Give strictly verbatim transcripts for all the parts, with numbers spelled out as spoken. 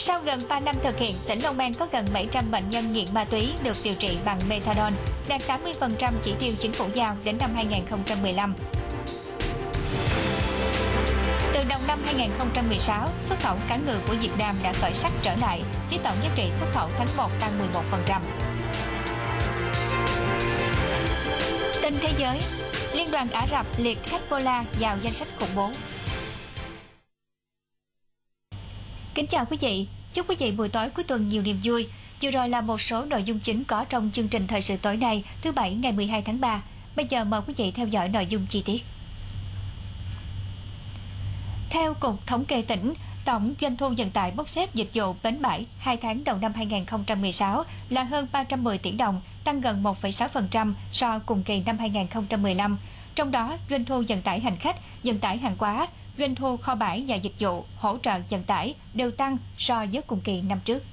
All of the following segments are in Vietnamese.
Sau gần ba năm thực hiện, tỉnh Long An có gần bảy trăm bệnh nhân nghiện ma túy được điều trị bằng methadone, đạt tám mươi phần trăm chỉ tiêu chính phủ giao đến năm hai nghìn không trăm mười lăm. Từ đầu năm hai nghìn không trăm mười sáu, xuất khẩu cá ngừ của Việt Nam đã khởi sắc trở lại, với tổng giá trị xuất khẩu tháng một tăng mười một phần trăm. Tin thế giới, Liên đoàn Ả Rập liệt Hezbollah vào danh sách khủng bố. Kính chào quý vị, chúc quý vị buổi tối cuối tuần nhiều niềm vui. Vừa rồi là một số nội dung chính có trong chương trình thời sự tối nay, thứ Bảy ngày mười hai tháng ba. Bây giờ mời quý vị theo dõi nội dung chi tiết. Theo Cục Thống kê tỉnh, tổng doanh thu vận tải bốc xếp dịch vụ bến bãi hai tháng đầu năm hai nghìn không trăm mười sáu là hơn ba trăm mười tỷ đồng, tăng gần một phẩy sáu phần trăm so cùng kỳ năm hai nghìn không trăm mười lăm. Trong đó, doanh thu vận tải hành khách, vận tải hàng hóa, doanh thu kho bãi và dịch vụ hỗ trợ vận tải đều tăng so với cùng kỳ năm trước.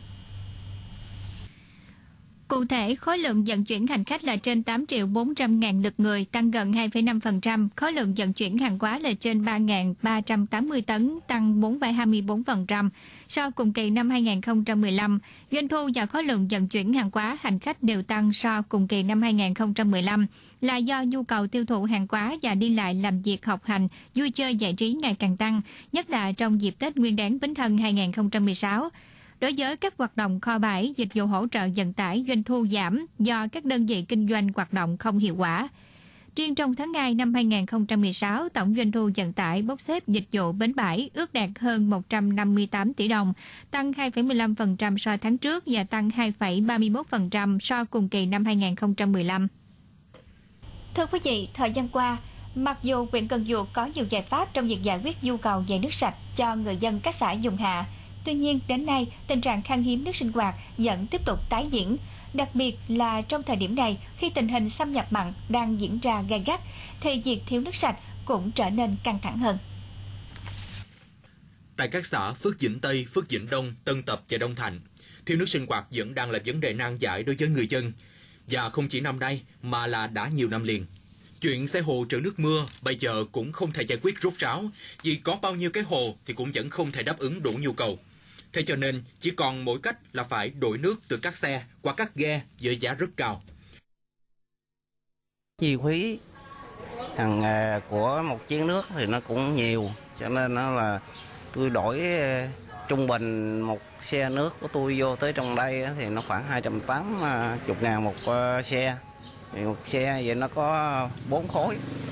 Cụ thể, khối lượng vận chuyển hành khách là trên tám triệu bốn trăm ngàn lượt người, tăng gần hai phẩy năm phần trăm. Khối lượng vận chuyển hàng hóa là trên ba nghìn ba trăm tám mươi tấn, tăng bốn phẩy hai mươi bốn phần trăm. So cùng kỳ năm hai nghìn không trăm mười lăm, doanh thu và khối lượng vận chuyển hàng hóa hành khách đều tăng so cùng kỳ năm hai nghìn không trăm mười lăm, là do nhu cầu tiêu thụ hàng hóa và đi lại làm việc học hành, vui chơi giải trí ngày càng tăng, nhất là trong dịp Tết Nguyên đán Bính Thân hai nghìn không trăm mười sáu. Đối với các hoạt động kho bãi, dịch vụ hỗ trợ vận tải, doanh thu giảm do các đơn vị kinh doanh hoạt động không hiệu quả. Riêng trong tháng hai năm hai nghìn không trăm mười sáu, tổng doanh thu vận tải bốc xếp dịch vụ bến bãi ước đạt hơn một trăm năm mươi tám tỷ đồng, tăng hai phẩy mười lăm phần trăm so tháng trước và tăng hai phẩy ba mươi mốt phần trăm so cùng kỳ năm hai nghìn không trăm mười lăm. Thưa quý vị, thời gian qua, mặc dù huyện Cần Duộc có nhiều giải pháp trong việc giải quyết nhu cầu về nước sạch cho người dân các xã vùng hạ, tuy nhiên, đến nay, tình trạng khan hiếm nước sinh hoạt vẫn tiếp tục tái diễn, đặc biệt là trong thời điểm này khi tình hình xâm nhập mặn đang diễn ra gay gắt, thì việc thiếu nước sạch cũng trở nên căng thẳng hơn. Tại các xã Phước Vĩnh Tây, Phước Vĩnh Đông, Tân Tập và Đông Thạnh, thiếu nước sinh hoạt vẫn đang là vấn đề nan giải đối với người dân. Và không chỉ năm nay mà là đã nhiều năm liền. Chuyện xây hồ trữ nước mưa bây giờ cũng không thể giải quyết rốt ráo, vì có bao nhiêu cái hồ thì cũng vẫn không thể đáp ứng đủ nhu cầu. Thế cho nên chỉ còn mỗi cách là phải đổi nước từ các xe qua các ghe với giá rất cao. Chi phí hàng của một chén nước thì nó cũng nhiều, cho nên nó là tôi đổi trung bình một xe nước của tôi vô tới trong đây thì nó khoảng hai trăm tám mươi ngàn một xe. Thì một xe vậy nó có bốn khối.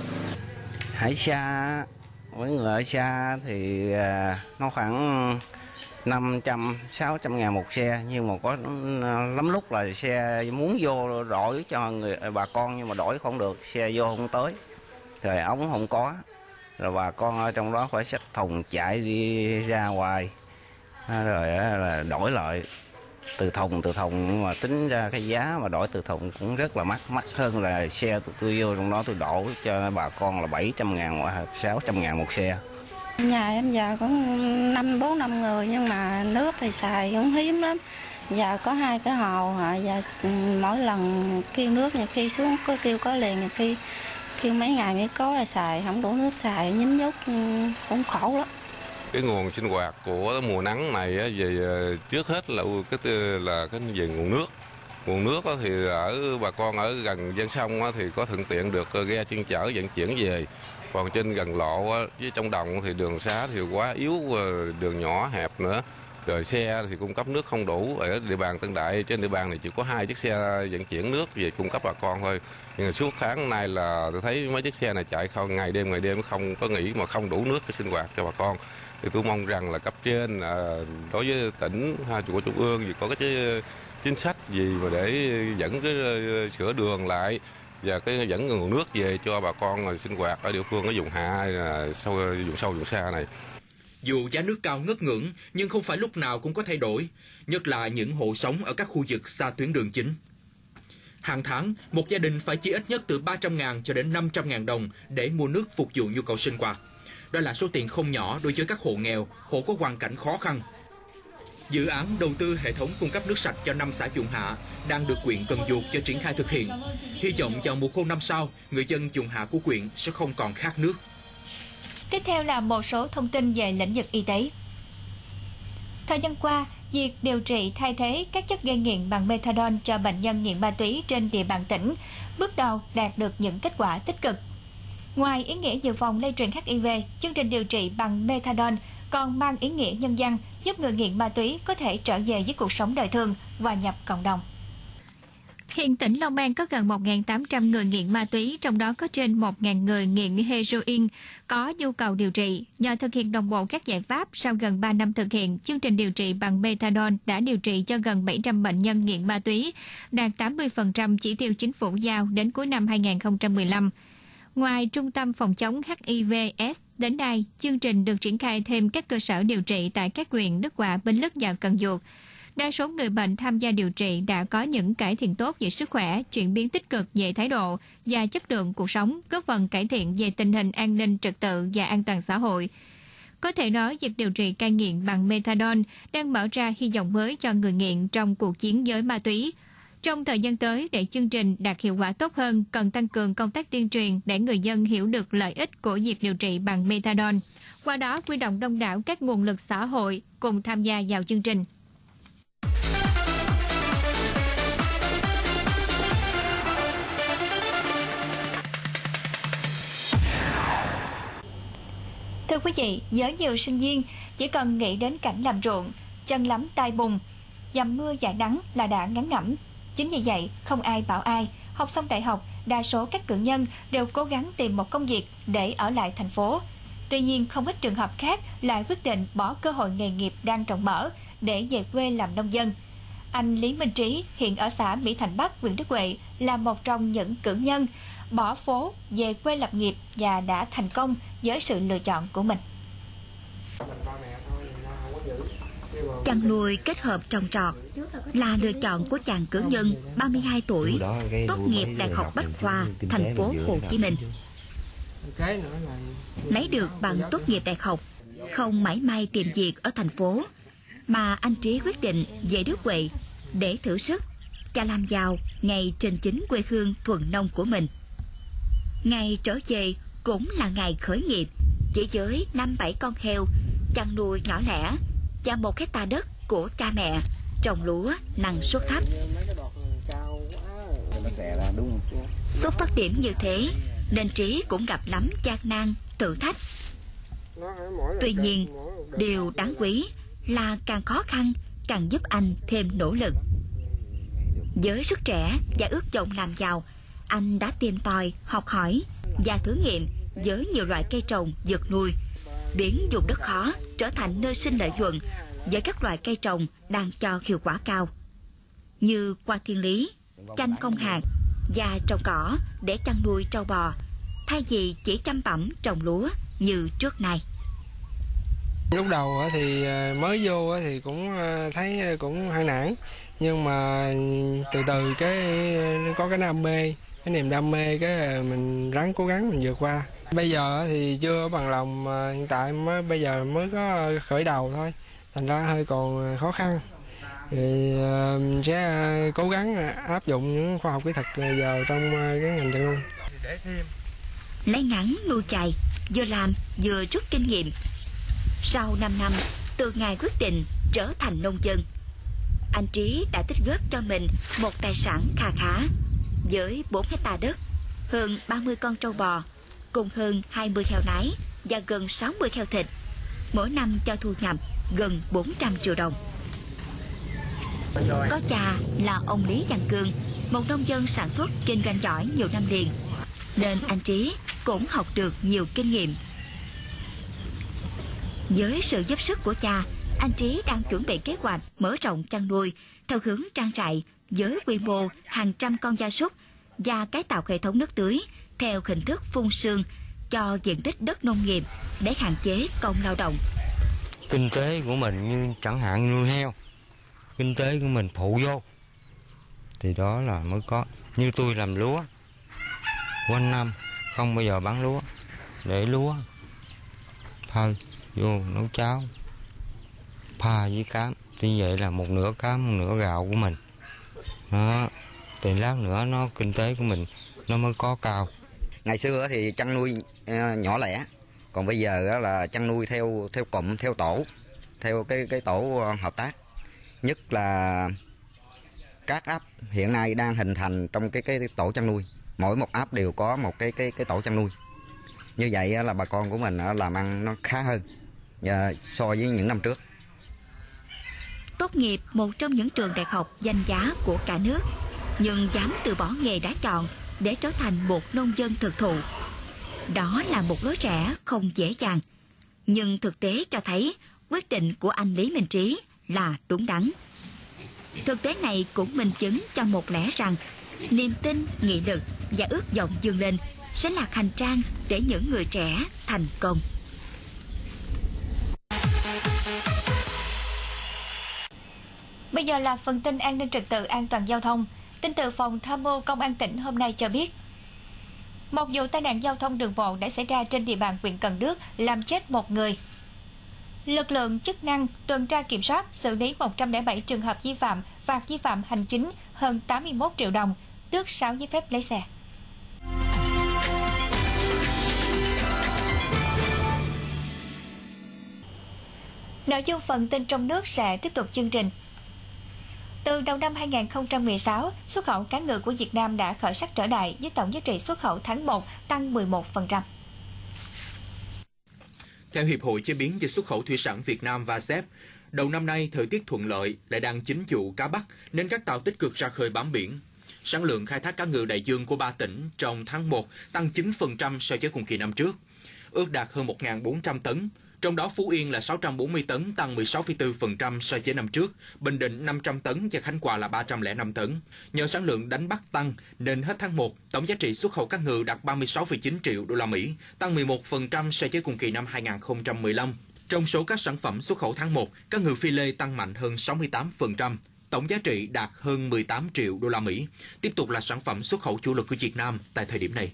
Hải xa với người ở xa thì nó khoảng năm trăm, sáu trăm ngàn một xe, nhưng mà có lắm lúc là xe muốn vô đổi cho người bà con nhưng mà đổi không được, xe vô không tới, rồi ống không có, rồi bà con ở trong đó phải xách thùng chạy đi ra ngoài, rồi là đổi lại từ thùng từ thùng, nhưng mà tính ra cái giá mà đổi từ thùng cũng rất là mắc, mắc hơn là xe tụi tôi vô trong đó tôi đổ cho bà con là bảy trăm ngàn hoặc sáu trăm ngàn một xe. Nhà em giờ cũng năm bốn năm người, nhưng mà nước thì xài cũng hiếm lắm. Giờ có hai cái hồ, và mỗi lần kêu nước, nhiều khi xuống có kêu có liền, nhiều khi kêu mấy ngày mới có, xài không đủ nước xài, nhín nhút cũng khổ lắm. Cái nguồn sinh hoạt của mùa nắng này về trước hết là cái là cái về nguồn nước. Nguồn nước thì ở bà con ở gần ven sông thì có thuận tiện được ghe chuyên chở vận chuyển về. Còn trên gần lộ với trong đồng thì đường xá thì quá yếu, đường nhỏ hẹp nữa. Rồi xe thì cung cấp nước không đủ. Ở địa bàn Tân Đại, trên địa bàn này chỉ có hai chiếc xe vận chuyển nước về cung cấp bà con thôi. Nhưng suốt tháng nay là tôi thấy mấy chiếc xe này chạy không ngày đêm ngày đêm không có nghỉ mà không đủ nước để sinh hoạt cho bà con. Thì tôi mong rằng là cấp trên đối với tỉnh của trung ương thì có cái chính sách gì mà để dẫn cái sửa đường lại và cái dẫn nguồn nước về cho bà con sinh hoạt ở địa phương ở vùng hạ, sâu vùng sâu vùng xa này. Dù giá nước cao ngất ngưỡng nhưng không phải lúc nào cũng có thay đổi, nhất là những hộ sống ở các khu vực xa tuyến đường chính. Hàng tháng, một gia đình phải chi ít nhất từ ba trăm ngàn cho đến năm trăm ngàn đồng để mua nước phục vụ nhu cầu sinh hoạt. Đó là số tiền không nhỏ đối với các hộ nghèo, hộ có hoàn cảnh khó khăn. Dự án đầu tư hệ thống cung cấp nước sạch cho năm xã vùng hạ đang được huyện Cần Duộc cho triển khai thực hiện. Hy vọng vào mùa khô năm sau, người dân vùng hạ của huyện sẽ không còn khát nước. Tiếp theo là một số thông tin về lĩnh vực y tế. Thời gian qua, việc điều trị thay thế các chất gây nghiện bằng methadone cho bệnh nhân nghiện ma túy trên địa bàn tỉnh bước đầu đạt được những kết quả tích cực. Ngoài ý nghĩa dự phòng lây truyền H I V, chương trình điều trị bằng methadone còn mang ý nghĩa nhân văn, giúp người nghiện ma túy có thể trở về với cuộc sống đời thường, hòa nhập cộng đồng. Hiện tỉnh Long An có gần một nghìn tám trăm người nghiện ma túy, trong đó có trên một nghìn người nghiện heroin có nhu cầu điều trị. Nhờ thực hiện đồng bộ các giải pháp, sau gần ba năm thực hiện, chương trình điều trị bằng methadone đã điều trị cho gần bảy trăm bệnh nhân nghiện ma túy, đạt tám mươi phần trăm chỉ tiêu chính phủ giao đến cuối năm hai nghìn không trăm mười lăm. Ngoài Trung tâm Phòng chống H I V S, đến nay, chương trình được triển khai thêm các cơ sở điều trị tại các huyện Đức Hòa, Bến Lức và Cần Duộc. Đa số người bệnh tham gia điều trị đã có những cải thiện tốt về sức khỏe, chuyển biến tích cực về thái độ và chất lượng cuộc sống, góp phần cải thiện về tình hình an ninh trật tự và an toàn xã hội. Có thể nói, việc điều trị cai nghiện bằng methadone đang mở ra hy vọng mới cho người nghiện trong cuộc chiến với ma túy. Trong thời gian tới, để chương trình đạt hiệu quả tốt hơn, cần tăng cường công tác tuyên truyền để người dân hiểu được lợi ích của việc điều trị bằng methadone. Qua đó, huy động đông đảo các nguồn lực xã hội cùng tham gia vào chương trình. Thưa quý vị, với nhiều sinh viên, chỉ cần nghĩ đến cảnh làm ruộng, chân lắm tay bùn, dầm mưa dãi nắng là đã ngán ngẩm. Chính vì vậy, không ai bảo ai, học xong đại học, đa số các cử nhân đều cố gắng tìm một công việc để ở lại thành phố. Tuy nhiên, không ít trường hợp khác lại quyết định bỏ cơ hội nghề nghiệp đang rộng mở để về quê làm nông dân. Anh Lý Minh Trí, hiện ở xã Mỹ Thạnh Bắc, huyện Đức Huệ, là một trong những cử nhân bỏ phố về quê lập nghiệp và đã thành công với sự lựa chọn của mình. Chăn nuôi kết hợp trồng trọt là lựa chọn của chàng cử nhân ba mươi hai tuổi, tốt nghiệp Đại học Bách Khoa, thành phố Hồ Chí Minh. Lấy được bằng tốt nghiệp đại học, không mãi may tìm việc ở thành phố, mà anh Trí quyết định về Đức Huệ để thử sức, cha làm giàu ngay trên chính quê hương thuần nông của mình. Ngày trở về cũng là ngày khởi nghiệp, chỉ với năm bảy con heo, chăn nuôi nhỏ lẻ và một hecta đất của cha mẹ, trồng lúa năng suất thấp. Xuất phát điểm như thế nên Trí cũng gặp lắm gian nan, thử thách. Tuy nhiên, điều đáng quý là càng khó khăn càng giúp anh thêm nỗ lực. Với sức trẻ và ước vọng làm giàu, anh đã tìm tòi, học hỏi và thử nghiệm với nhiều loại cây trồng, vật nuôi, biến vùng đất khó trở thành nơi sinh lợi nhuận với các loại cây trồng đang cho hiệu quả cao, như hoa thiên lý, chanh không hạt và trồng cỏ để chăn nuôi trâu bò, thay vì chỉ chăm bẵm trồng lúa như trước nay. Lúc đầu thì mới vô thì cũng thấy cũng hơi nản, nhưng mà từ từ cái có cái đam mê, cái niềm đam mê, cái mình ráng cố gắng mình vượt qua. Bây giờ thì chưa bằng lòng, mà hiện tại mới bây giờ mới có khởi đầu thôi, thành ra hơi còn khó khăn. Thì uh, sẽ cố gắng áp dụng những khoa học kỹ thuật vào trong cái ngành chăn nuôi. Lấy ngắn nuôi chài, vừa làm vừa rút kinh nghiệm. Sau năm năm từ ngày quyết định trở thành nông dân, anh Trí đã tích góp cho mình một tài sản kha khá với bốn hecta đất, hơn ba mươi con trâu bò, cùng hơn hai mươi heo nái và gần sáu mươi heo thịt, mỗi năm cho thu nhập gần bốn trăm triệu đồng. Có cha là ông Lý Văn Cương, một nông dân sản xuất kinh doanh giỏi nhiều năm liền, nên anh Trí cũng học được nhiều kinh nghiệm. Với sự giúp sức của cha, anh Trí đang chuẩn bị kế hoạch mở rộng chăn nuôi theo hướng trang trại với quy mô hàng trăm con gia súc và cải tạo hệ thống nước tưới theo hình thức phun sương cho diện tích đất nông nghiệp để hạn chế công lao động. Kinh tế của mình như chẳng hạn nuôi heo, kinh tế của mình phụ vô thì đó là mới có. Như tôi làm lúa quanh năm không bao giờ bán lúa, để lúa thôi vô nấu cháo pha với cám, thì vậy là một nửa cám một nửa gạo của mình đó, thì lát nữa nó kinh tế của mình nó mới có cao. Ngày xưa thì chăn nuôi nhỏ lẻ, còn bây giờ là chăn nuôi theo theo cụm, theo tổ, theo cái cái tổ hợp tác. nhất là các ấp hiện nay đang hình thành trong cái cái tổ chăn nuôi, mỗi một ấp đều có một cái cái cái tổ chăn nuôi. Như vậy là bà con của mình làm ăn nó khá hơn so với những năm trước. Tốt nghiệp một trong những trường đại học danh giá của cả nước, nhưng dám từ bỏ nghề đã chọn để trở thành một nông dân thực thụ. Đó là một lối rẽ không dễ dàng, nhưng thực tế cho thấy quyết định của anh Lý Minh Trí là đúng đắn. Thực tế này cũng minh chứng cho một lẽ rằng niềm tin, nghị lực và ước vọng vươn lên sẽ là hành trang để những người trẻ thành công. Bây giờ là phần tin an ninh trật tự, an toàn giao thông. Tin từ Phòng Tham mưu Công an tỉnh hôm nay cho biết, một vụ tai nạn giao thông đường bộ đã xảy ra trên địa bàn huyện Cần Đước, làm chết một người. Lực lượng chức năng tuần tra kiểm soát xử lý một trăm lẻ bảy trường hợp vi phạm, phạt vi phạm hành chính hơn tám mươi mốt triệu đồng, tước sáu giấy phép lái xe. Nội dung phần tin trong nước sẽ tiếp tục chương trình. Từ đầu năm hai nghìn không trăm mười sáu, xuất khẩu cá ngừ của Việt Nam đã khởi sắc trở lại với tổng giá trị xuất khẩu tháng một tăng mười một phần trăm. Theo Hiệp hội Chế biến và Xuất khẩu Thủy sản Việt Nam và ét e pê, đầu năm nay thời tiết thuận lợi lại đang chính vụ cá bắt nên các tàu tích cực ra khơi bám biển. Sản lượng khai thác cá ngừ đại dương của ba tỉnh trong tháng một tăng chín phần trăm so với cùng kỳ năm trước, ước đạt hơn một nghìn bốn trăm tấn. Trong đó Phú Yên là sáu trăm bốn mươi tấn, tăng mười sáu phẩy bốn phần trăm so với năm trước, Bình Định năm trăm tấn và Khánh Hòa là ba trăm lẻ năm tấn. Nhờ sản lượng đánh bắt tăng nên hết tháng một, tổng giá trị xuất khẩu cá ngừ đạt ba mươi sáu phẩy chín triệu đô la Mỹ, tăng mười một phần trăm so với cùng kỳ năm hai nghìn không trăm mười lăm. Trong số các sản phẩm xuất khẩu tháng một, cá ngừ phi lê tăng mạnh hơn sáu mươi tám phần trăm, tổng giá trị đạt hơn mười tám triệu đô la Mỹ, tiếp tục là sản phẩm xuất khẩu chủ lực của Việt Nam tại thời điểm này.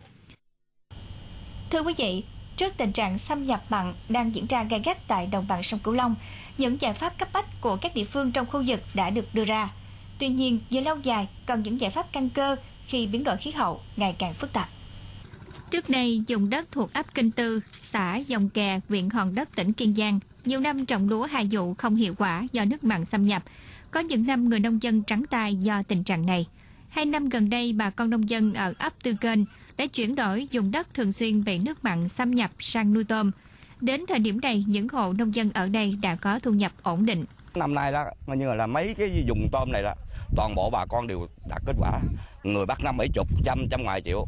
Thưa quý vị, trước tình trạng xâm nhập mặn đang diễn ra gay gắt tại đồng bằng sông Cửu Long, những giải pháp cấp bách của các địa phương trong khu vực đã được đưa ra. Tuy nhiên, về lâu dài cần những giải pháp căn cơ khi biến đổi khí hậu ngày càng phức tạp. Trước đây, vùng đất thuộc ấp Kinh Tư, xã Dòng Kè, huyện Hòn Đất, tỉnh Kiên Giang, nhiều năm trồng lúa hai vụ không hiệu quả do nước mặn xâm nhập. Có những năm người nông dân trắng tay do tình trạng này. Hai năm gần đây, bà con nông dân ở ấp Tư Kênh đã chuyển đổi vùng đất thường xuyên bị nước mặn xâm nhập sang nuôi tôm. Đến thời điểm này, những hộ nông dân ở đây đã có thu nhập ổn định. Năm nay đó, như là mấy cái vùng tôm này là toàn bộ bà con đều đạt kết quả. Người bắt năm bảy chục, trăm, trăm ngoài triệu.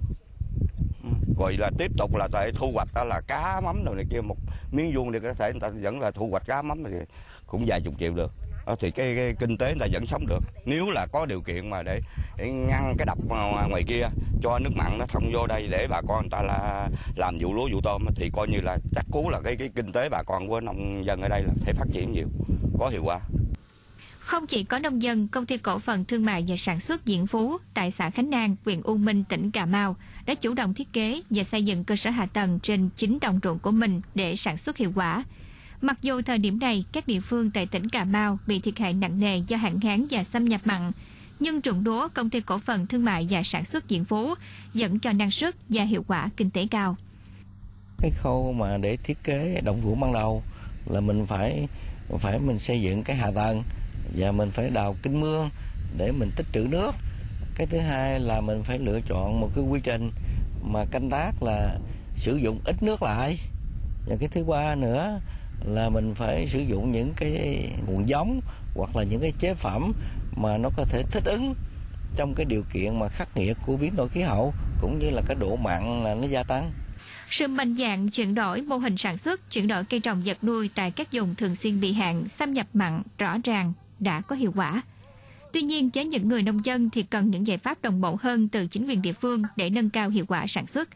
Rồi là tiếp tục là tại thu hoạch đó là cá mắm rồi này kia, một miếng vuông thì có thể người ta vẫn là thu hoạch cá mắm thì cũng vài chục triệu được. Thì cái, cái kinh tế người ta vẫn sống được. Nếu là có điều kiện mà để, để ngăn cái đập ngoài kia cho nước mặn nó thông vô đây để bà con người ta là làm vụ lúa vụ tôm thì coi như là chắc cú là cái cái kinh tế bà con của nông dân ở đây là thể phát triển nhiều, có hiệu quả. Không chỉ có nông dân, Công ty Cổ phần Thương mại và Sản xuất Diễn Phú tại xã Khánh An, huyện U Minh, tỉnh Cà Mau đã chủ động thiết kế và xây dựng cơ sở hạ tầng trên chính đồng ruộng của mình để sản xuất hiệu quả. Mặc dù thời điểm này, các địa phương tại tỉnh Cà Mau bị thiệt hại nặng nề do hạn hán và xâm nhập mặn, nhưng ruộng lúa Công ty Cổ phần Thương mại và Sản xuất Diễn Phú vẫn cho năng suất và hiệu quả kinh tế cao. Cái khâu mà để thiết kế đồng ruộng ban đầu là mình phải phải mình xây dựng cái hạ tầng và mình phải đào kênh mương để mình tích trữ nước. Cái thứ hai là mình phải lựa chọn một cái quy trình mà canh tác là sử dụng ít nước lại. Và cái thứ ba nữa là mình phải sử dụng những cái nguồn giống hoặc là những cái chế phẩm mà nó có thể thích ứng trong cái điều kiện mà khắc nghiệt của biến đổi khí hậu cũng như là cái độ mặn là nó gia tăng. Sự mạnh dạn chuyển đổi mô hình sản xuất, chuyển đổi cây trồng vật nuôi tại các vùng thường xuyên bị hạn, xâm nhập mặn rõ ràng đã có hiệu quả. Tuy nhiên, với những người nông dân thì cần những giải pháp đồng bộ hơn từ chính quyền địa phương để nâng cao hiệu quả sản xuất.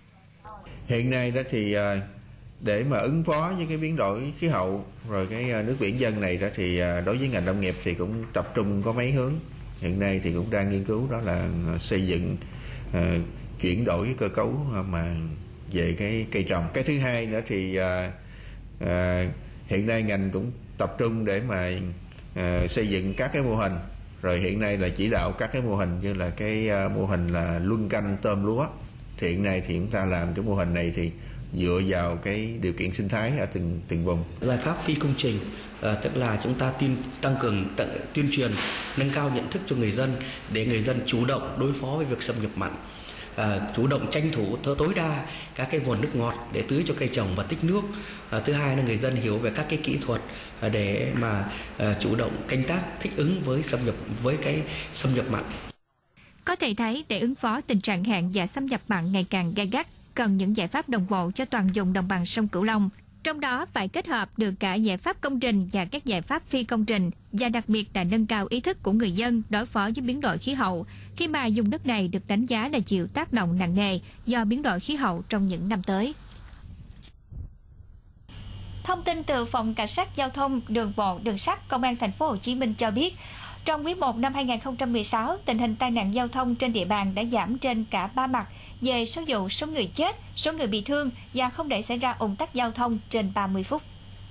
Hiện nay đó thì để mà ứng phó với cái biến đổi khí hậu rồi cái nước biển dân này đó thì đối với ngành nông nghiệp thì cũng tập trung có mấy hướng. Hiện nay thì cũng đang nghiên cứu đó là xây dựng uh, chuyển đổi cái cơ cấu mà về cái cây trồng. Cái thứ hai nữa thì uh, uh, hiện nay ngành cũng tập trung để mà uh, xây dựng các cái mô hình. Rồi hiện nay là chỉ đạo các cái mô hình như là cái uh, mô hình là luân canh tôm lúa. Thì hiện nay thì chúng ta làm cái mô hình này thì dựa vào cái điều kiện sinh thái ở từng từng vùng. Giải pháp phi công trình à, tức là chúng ta tin, tăng cường t- tuyên truyền, nâng cao nhận thức cho người dân để người dân chủ động đối phó với việc xâm nhập mặn. À, chủ động tranh thủ tối đa các cái nguồn nước ngọt để tưới cho cây trồng và tích nước. À, thứ hai là người dân hiểu về các cái kỹ thuật à, để mà à, chủ động canh tác thích ứng với xâm nhập với cái xâm nhập mặn. Có thể thấy để ứng phó tình trạng hạn và xâm nhập mặn ngày càng gay gắt, cần những giải pháp đồng bộ cho toàn vùng đồng bằng sông Cửu Long. Trong đó phải kết hợp được cả giải pháp công trình và các giải pháp phi công trình, và đặc biệt là nâng cao ý thức của người dân đối phó với biến đổi khí hậu, khi mà vùng đất này được đánh giá là chịu tác động nặng nề do biến đổi khí hậu trong những năm tới. Thông tin từ Phòng Cảnh sát Giao thông Đường bộ Đường sắt Công an Thành phố Hồ Chí Minh cho biết, trong quý một năm hai nghìn không trăm mười sáu, tình hình tai nạn giao thông trên địa bàn đã giảm trên cả ba mặt về số vụ, số người chết, số người bị thương và không để xảy ra ùn tắc giao thông trên ba mươi phút.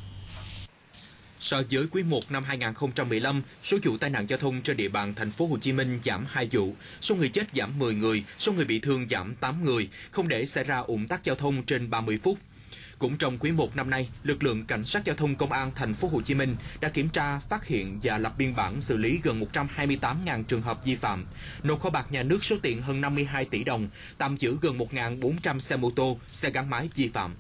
So với quý một năm hai nghìn không trăm mười lăm, số vụ tai nạn giao thông trên địa bàn Thành phố Hồ Chí Minh giảm hai vụ, số người chết giảm mười người, số người bị thương giảm tám người, không để xảy ra ùn tắc giao thông trên ba mươi phút. Cũng trong quý một năm nay, lực lượng cảnh sát giao thông công an Thành phố Hồ Chí Minh đã kiểm tra, phát hiện và lập biên bản xử lý gần một trăm hai mươi tám nghìn trường hợp vi phạm, nộp kho bạc nhà nước số tiền hơn năm mươi hai tỷ đồng, tạm giữ gần một nghìn bốn trăm xe mô tô, xe gắn máy vi phạm.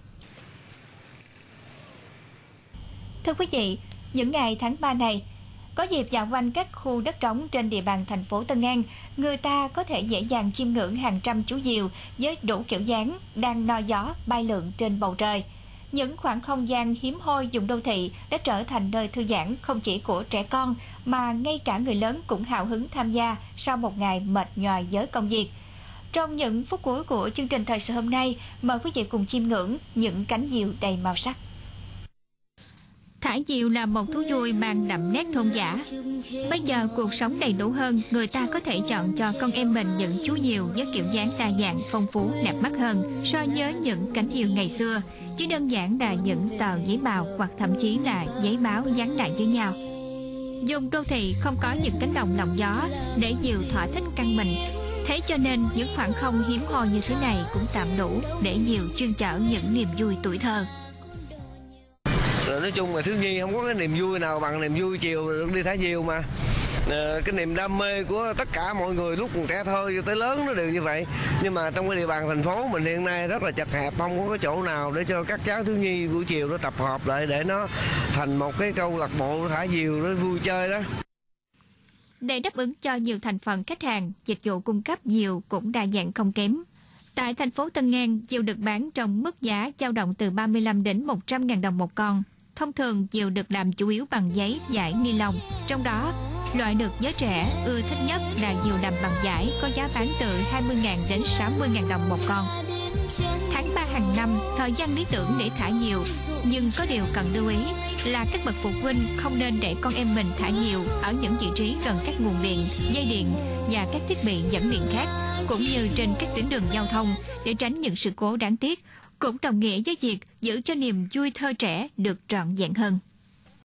Thưa quý vị, những ngày tháng ba này, có dịp dạo quanh các khu đất trống trên địa bàn thành phố Tân An, người ta có thể dễ dàng chiêm ngưỡng hàng trăm chú diều với đủ kiểu dáng đang no gió bay lượn trên bầu trời. Những khoảng không gian hiếm hoi vùng đô thị đã trở thành nơi thư giãn không chỉ của trẻ con mà ngay cả người lớn cũng hào hứng tham gia sau một ngày mệt nhoài với công việc. Trong những phút cuối của chương trình thời sự hôm nay, mời quý vị cùng chiêm ngưỡng những cánh diều đầy màu sắc. Thả diều là một thú vui mang đậm nét thôn dã. Bây giờ cuộc sống đầy đủ hơn, người ta có thể chọn cho con em mình những chú diều với kiểu dáng đa dạng, phong phú, đẹp mắt hơn so với những cánh diều ngày xưa, chứ đơn giản là những tờ giấy bào hoặc thậm chí là giấy báo dán lại với nhau. Vùng đô thị không có những cánh đồng lộng gió để diều thỏa thích căn mình, thế cho nên những khoảng không hiếm hoi như thế này cũng tạm đủ để diều chuyên chở những niềm vui tuổi thơ. Rồi nói chung là thiếu nhi không có cái niềm vui nào bằng niềm vui chiều được đi thả diều mà. À, cái niềm đam mê của tất cả mọi người lúc còn trẻ thơ cho tới lớn nó đều như vậy. Nhưng mà trong cái địa bàn thành phố mình hiện nay rất là chật hẹp, không có cái chỗ nào để cho các cháu thiếu nhi buổi chiều nó tập hợp lại để nó thành một cái câu lạc bộ thả diều để vui chơi đó. Để đáp ứng cho nhiều thành phần khách hàng, dịch vụ cung cấp diều cũng đa dạng không kém. Tại thành phố Tân An, diều được bán trong mức giá dao động từ ba mươi lăm đến một trăm ngàn đồng một con. Thông thường, diều được làm chủ yếu bằng giấy, vải, ni lông. Trong đó, loại được giới trẻ ưa thích nhất là diều làm bằng vải, có giá bán từ hai mươi ngàn đến sáu mươi ngàn đồng một con. Tháng ba hàng năm, thời gian lý tưởng để thả diều, nhưng có điều cần lưu ý là các bậc phụ huynh không nên để con em mình thả diều ở những vị trí gần các nguồn điện, dây điện và các thiết bị dẫn điện khác, cũng như trên các tuyến đường giao thông để tránh những sự cố đáng tiếc, cũng đồng nghĩa với việc giữ cho niềm vui thơ trẻ được trọn vẹn hơn.